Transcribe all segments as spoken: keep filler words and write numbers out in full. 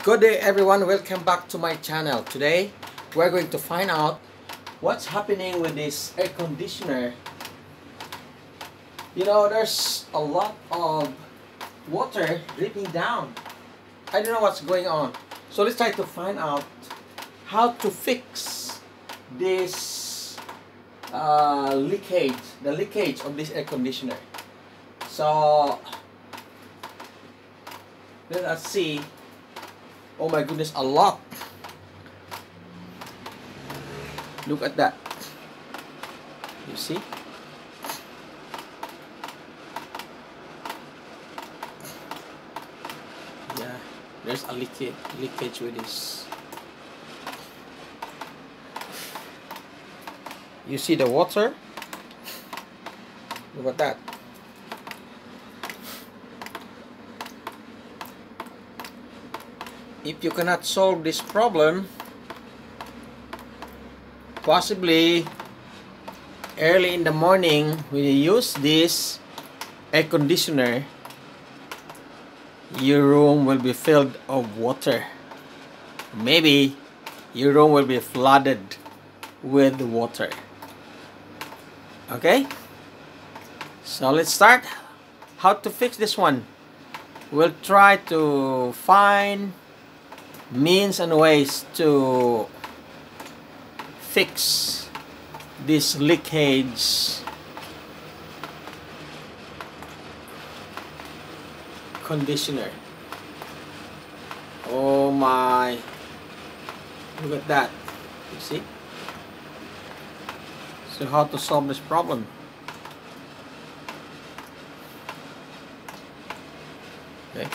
Good day everyone, welcome back to my channel. Today we're going to find out what's happening with this air conditioner. You know, there's a lot of water dripping down. I don't know what's going on. So let's try to find out how to fix this uh, leakage, the leakage of this air conditioner. So let us see. Oh my goodness, a lot. Look at that. You see? Yeah, there's a leakage, leakage with this. You see the water? Look at that. If you cannot solve this problem, possibly early in the morning when you use this air conditioner, your room will be filled of water. Maybe your room will be flooded with water. Okay, so let's start. How to fix this one? We'll try to find means and ways to fix this leakage conditioner. Oh my, look at that. You see? So how to solve this problem? Okay.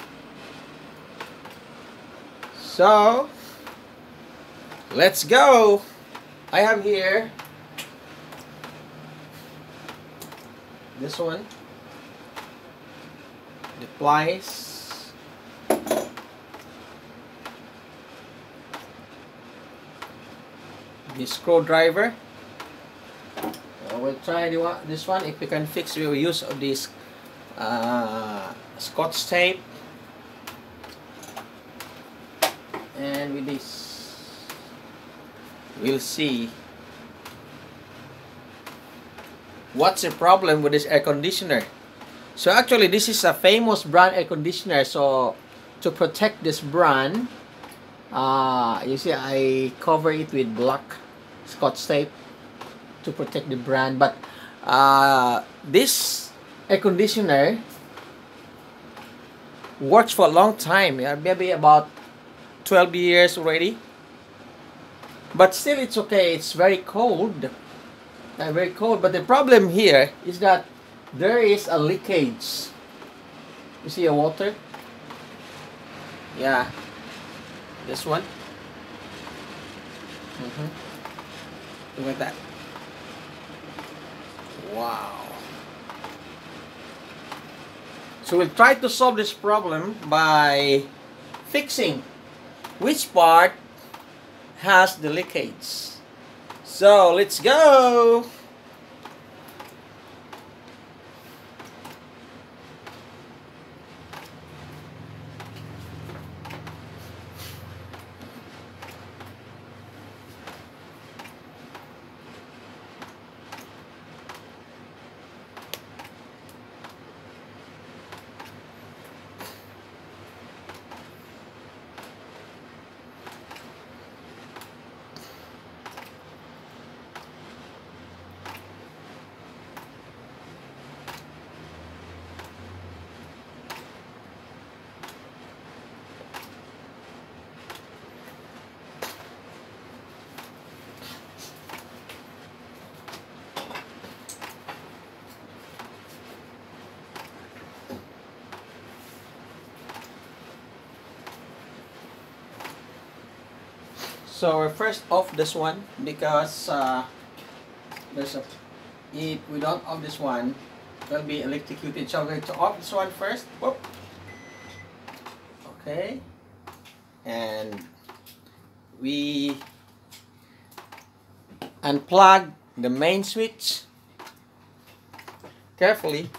So let's go. I have here this one, the pliers, the screwdriver. Uh, we'll try this one. If we can fix, we will use of this uh, Scotch tape. And with this, we'll see what's the problem with this air conditioner. So actually, this is a famous brand air conditioner. So to protect this brand, uh, you see, I cover it with black Scotch tape to protect the brand. But uh, this air conditioner works for a long time. Yeah, maybe about twelve years already, but still it's okay. It's very cold, uh, very cold. But the problem here is that there is a leakage. You see a water? Yeah, this one. Mm-hmm. Look at that. Wow. So we'll try to solve this problem by fixing which part has the leakage. So let's go. So we're first off this one because uh, there's a, if we don't off this one, will be electrocuted. So we're going to off this one first. Whoop. Okay, and we unplug the main switch carefully.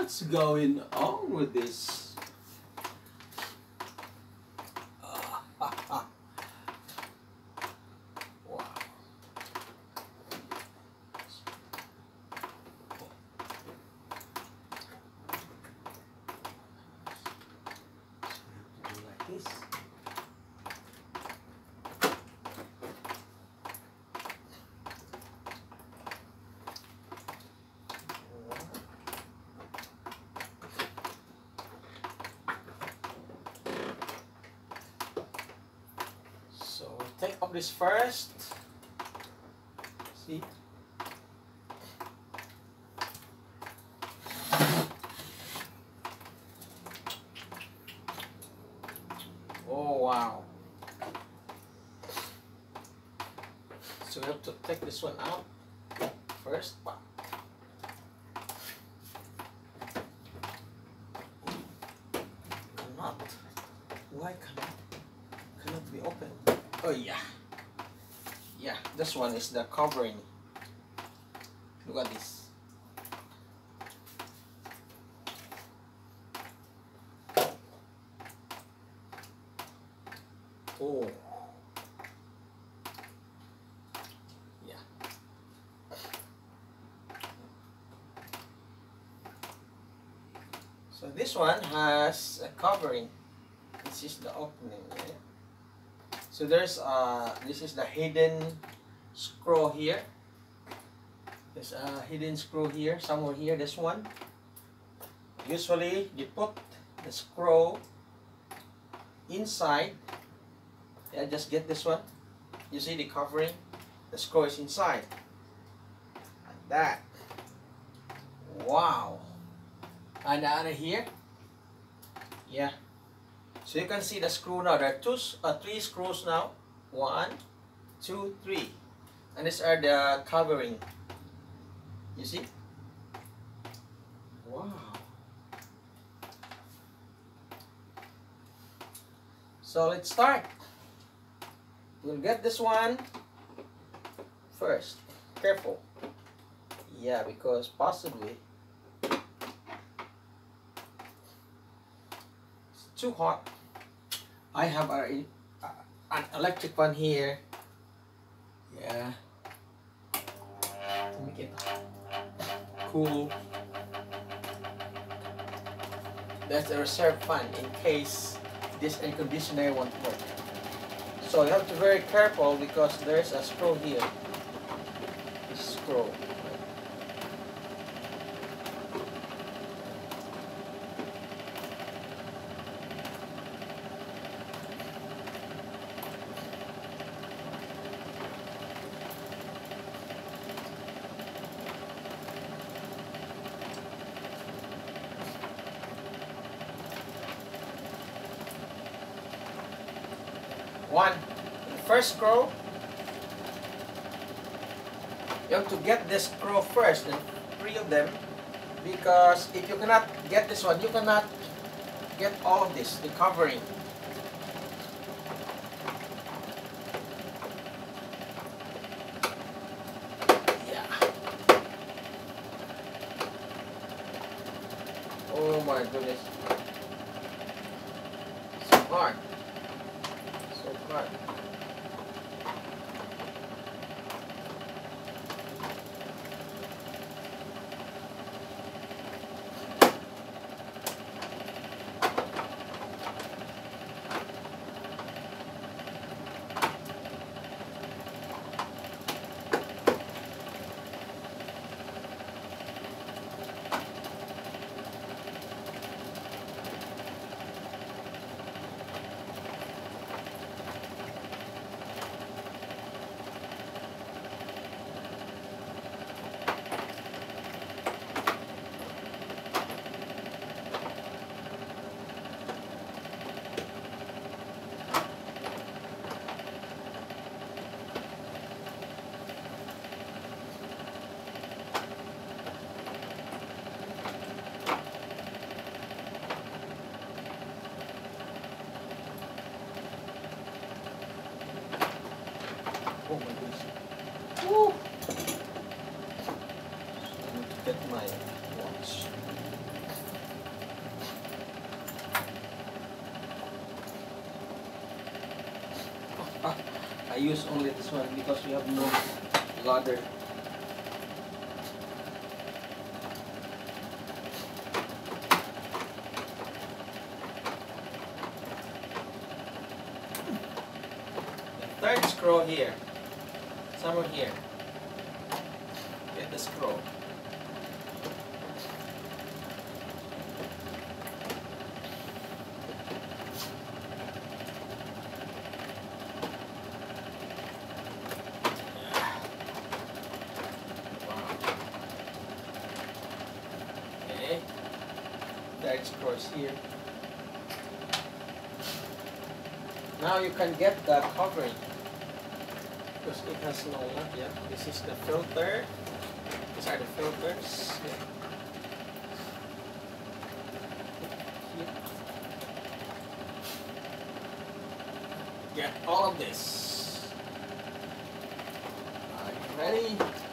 What's going on with this? Wow. Like this. Take off this first. See? Oh wow. So we have to take this one out first. Cannot. Why cannot? Cannot be open. Oh yeah, yeah, this one is the covering. Look at this. Oh, yeah. So this one has a covering. This is the opening. Yeah? So there's uh this is the hidden screw here. There's a hidden screw here, somewhere here, this one. Usually you put the screw inside. Yeah, just get this one. You see the covering? The screw is inside. Like that. Wow. And the other here. Yeah. So you can see the screw now. There are two, uh, three screws now. One, two, three. And these are the covering. You see? Wow. So let's start. We'll get this one first. Careful. Yeah, because possibly it's too hot. I have a, uh, an electric one here. Yeah. To make it cool. That's a reserve fan in case this air conditioner won't work. So you have to be very careful because there's a screw here. This screw. One, the first screw, you have to get this screw first, and three of them, because if you cannot get this one, you cannot get all of this, the covering. Yeah. Oh my goodness. So hard. Right. Oh my goodness. Woo! I need to get my watch. use only this one because we have no ladder. The third screw here, somewhere here. Get the screw. Third screw is here. Now you can get the covering because it has no nut yet. This is the filter. These are the filters. Yeah. Here. Get all of this. Are you ready?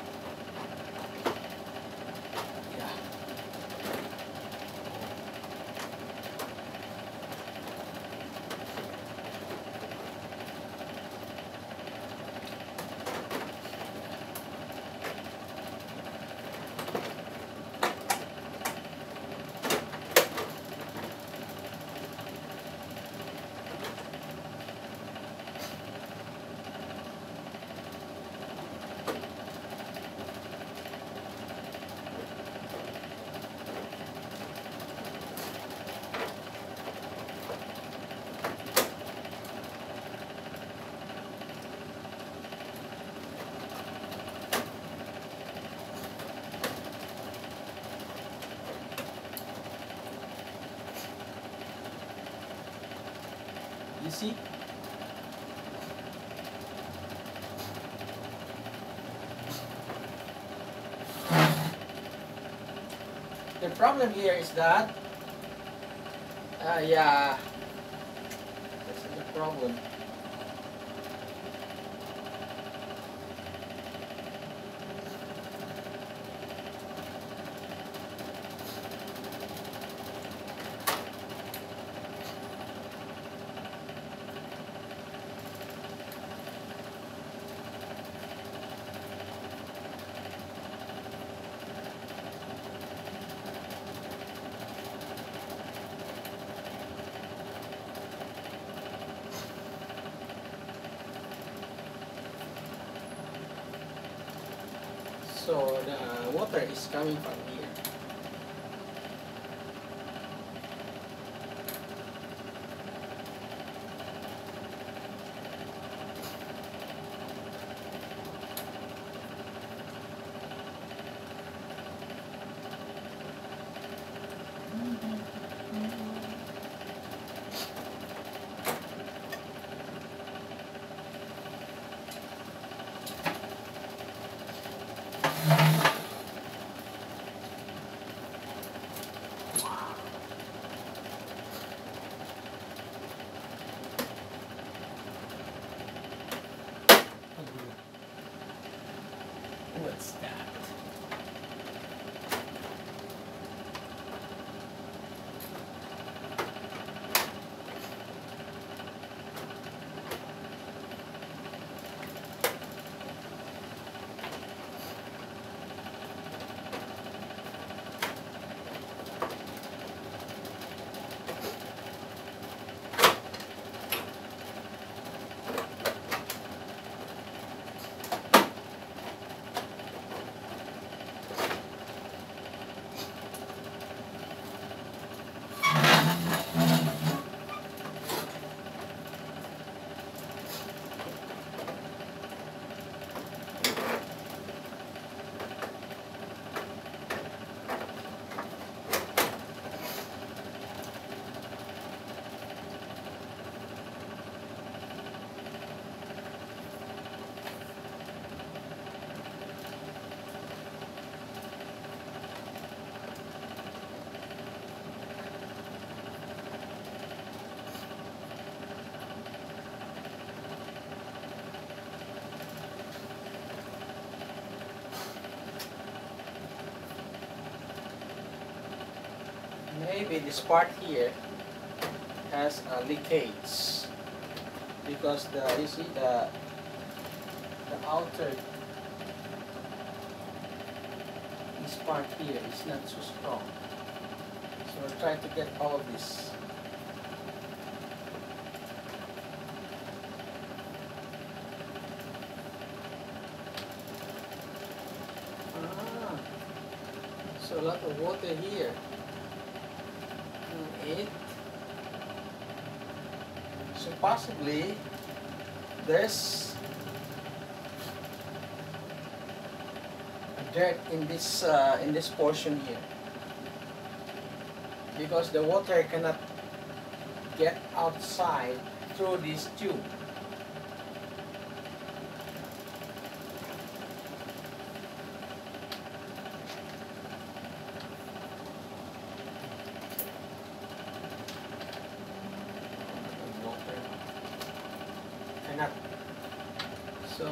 You see? The problem here is that, uh, yeah, this is the problem. So the water is coming from here. What's that? Maybe this part here has a leakage because the you see the the outer, this part here is not so strong. So we'll try to get all of this. Ah, so a lot of water here. And it. So possibly there's dirt in this uh, in this portion here, because the water cannot get outside through this tube. Water cannot. So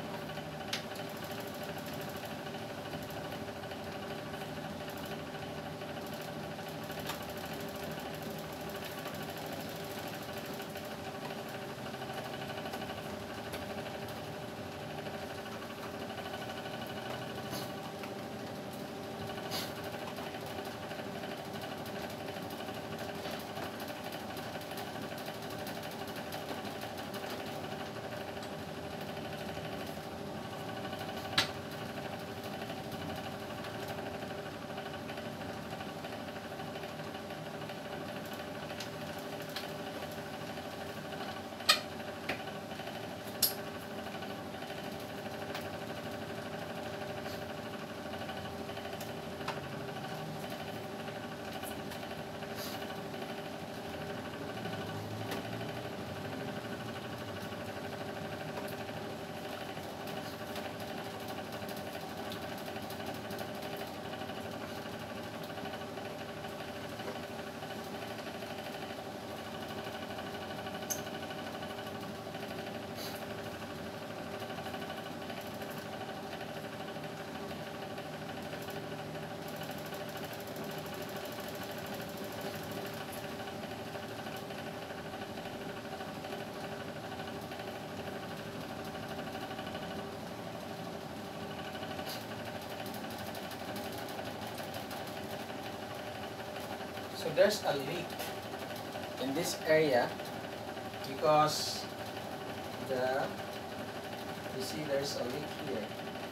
So there's a leak in this area because the, you see there's a leak here.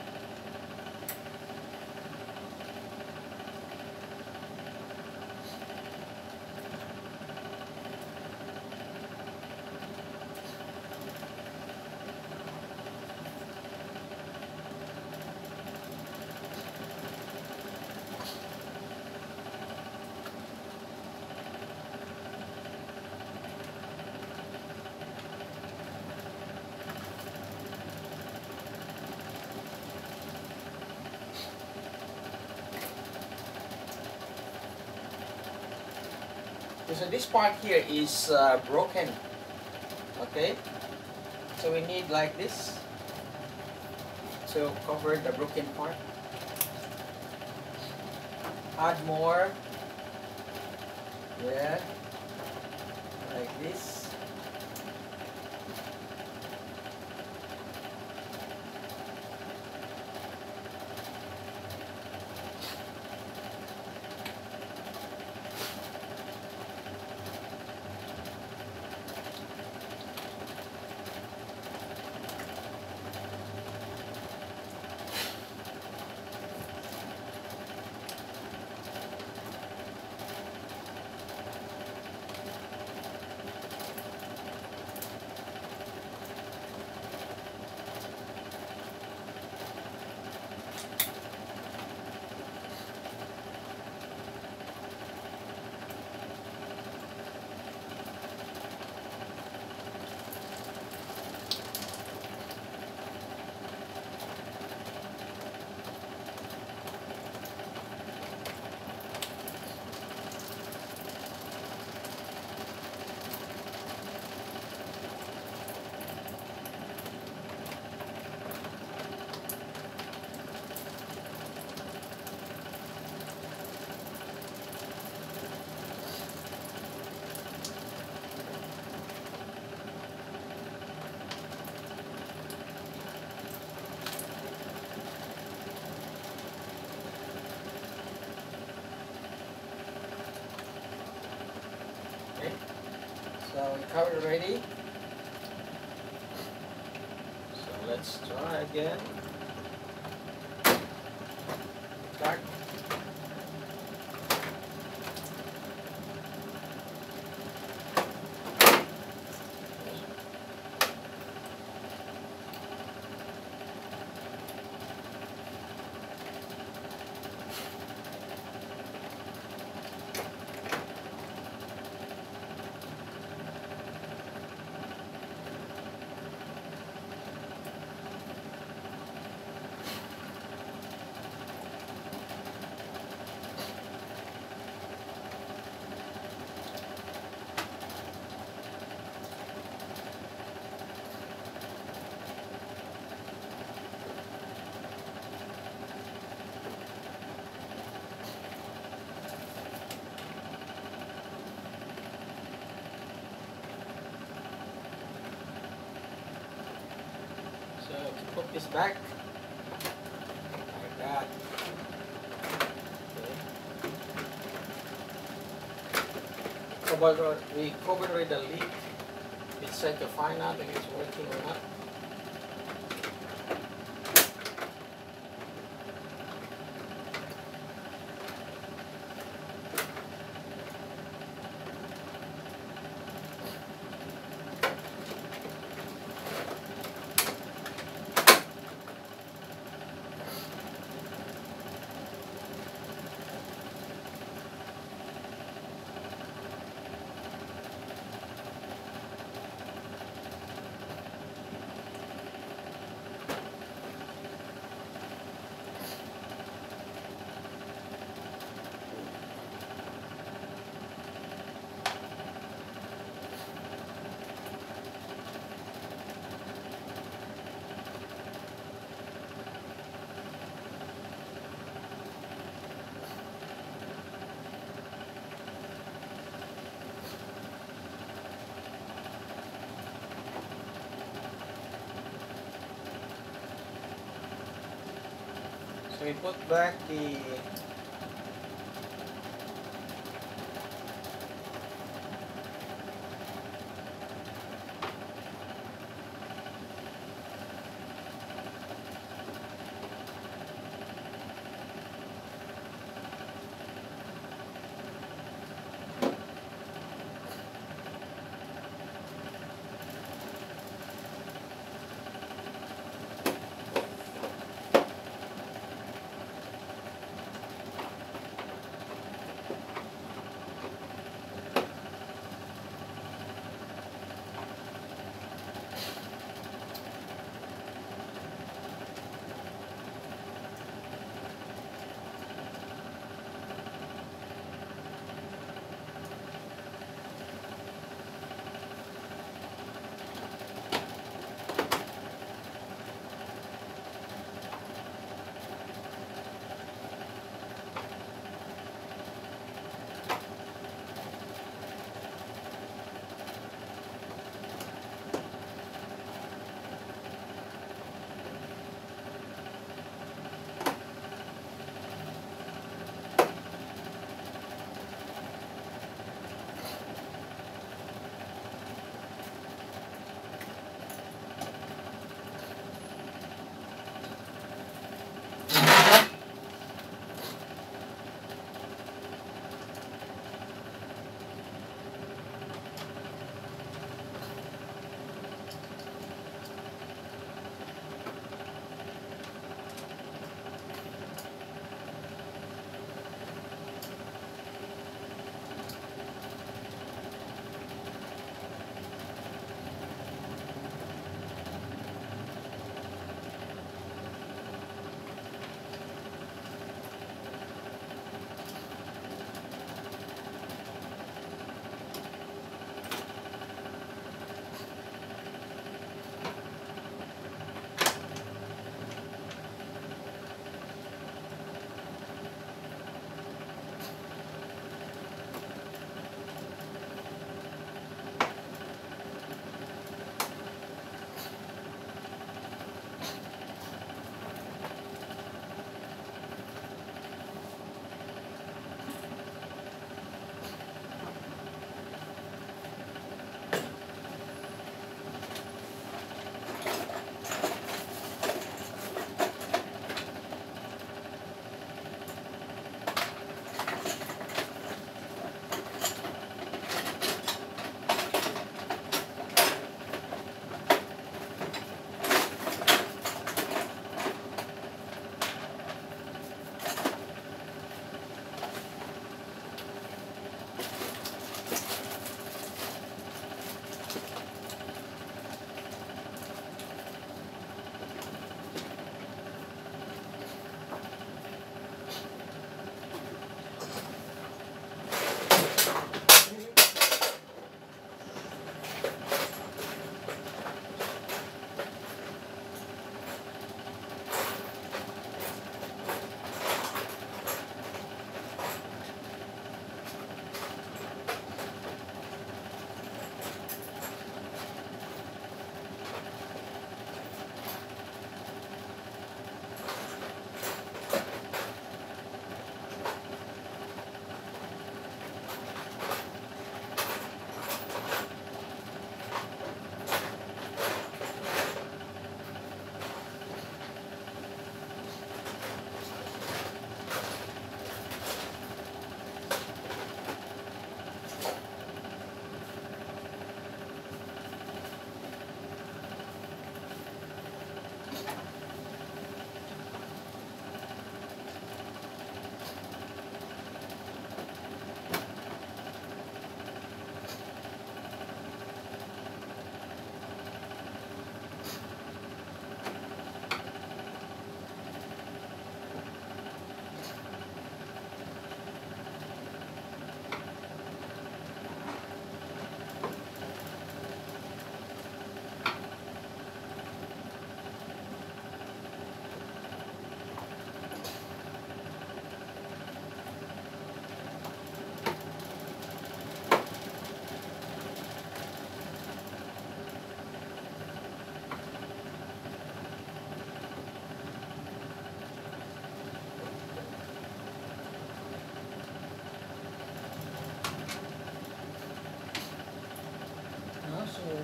So this part here is uh, broken, okay? So we need like this to cover the broken part. Add more, yeah, like this. Okay, so we covered already. So let's try again. Start. So put this back like that. Okay. Cover, we covered with the lid. It's set to find out if it's working or not. So we put back the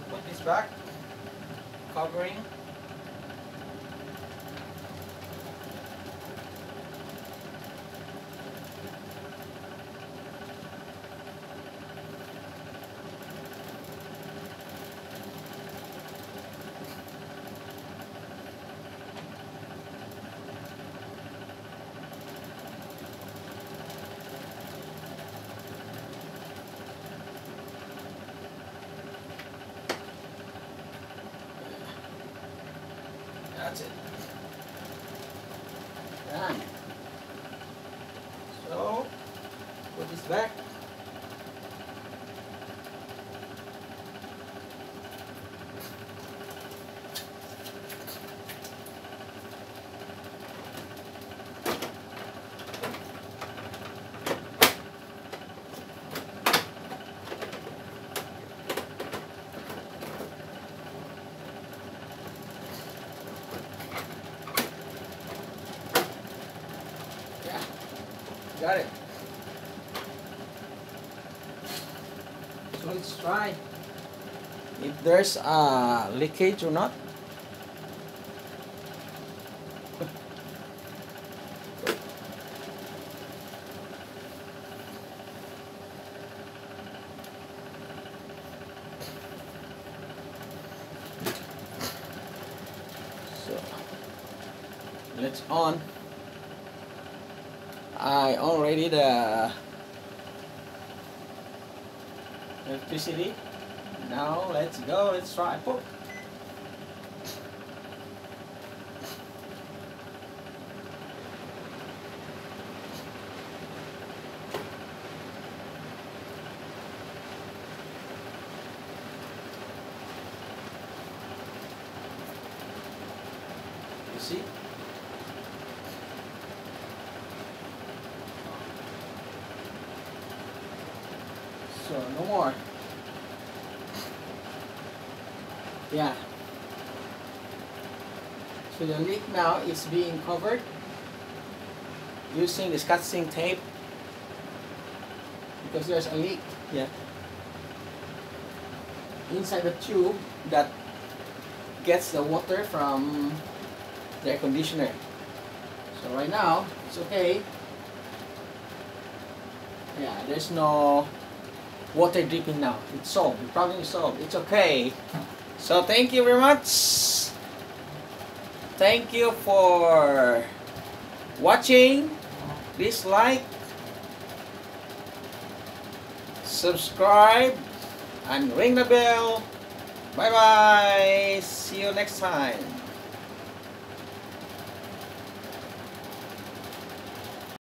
put this back, covering. That's it. Done. So, put this back. Got it. So let's try if there's a leakage or not. So let's on. I already the electricity. Now let's go. Let's try. Put. You see? So no more. Yeah. So the leak now is being covered using the Scotch tape because there's a leak. Yeah. Inside the tube that gets the water from the air conditioner. So right now it's okay. Yeah, there's no water dripping now. It's solved. The problem is solved. It's okay. So thank you very much. Thank you for watching. Please like, subscribe, and ring the bell. Bye bye. See you next time.